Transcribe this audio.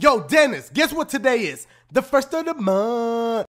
Yo, Dennis, guess what today is? The first of the month.